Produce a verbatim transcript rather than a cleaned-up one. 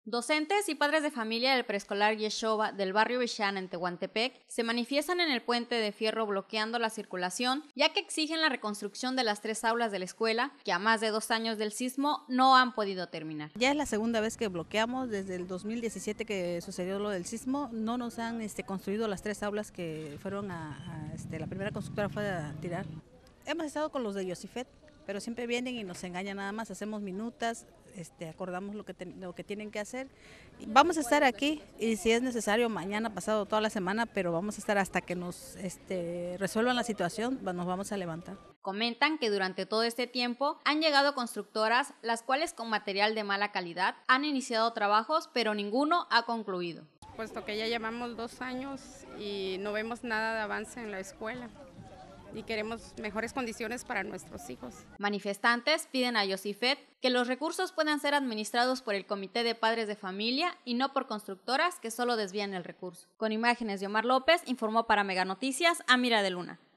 Docentes y padres de familia del preescolar Yeshova del barrio Vishana en Tehuantepec se manifiestan en el puente de fierro bloqueando la circulación, ya que exigen la reconstrucción de las tres aulas de la escuela, que a más de dos años del sismo no han podido terminar. Ya es la segunda vez que bloqueamos, desde el dos mil diecisiete que sucedió lo del sismo, no nos han este, construido las tres aulas que fueron a, a este, la primera constructora fue a tirar. Hemos estado con los de Yosifet, pero siempre vienen y nos engañan nada más, hacemos minutas, este, acordamos lo que, ten, lo que tienen que hacer. Vamos a estar aquí y si es necesario mañana, pasado, toda la semana, pero vamos a estar hasta que nos este, resuelvan la situación, nos vamos a levantar. Comentan que durante todo este tiempo han llegado constructoras, las cuales con material de mala calidad han iniciado trabajos, pero ninguno ha concluido. Puesto que ya llevamos dos años y no vemos nada de avance en la escuela y queremos mejores condiciones para nuestros hijos. Manifestantes piden a Yosifet que los recursos puedan ser administrados por el Comité de Padres de Familia y no por constructoras que solo desvían el recurso. Con imágenes de Omar López, informó para Mega Noticias Amira de Luna.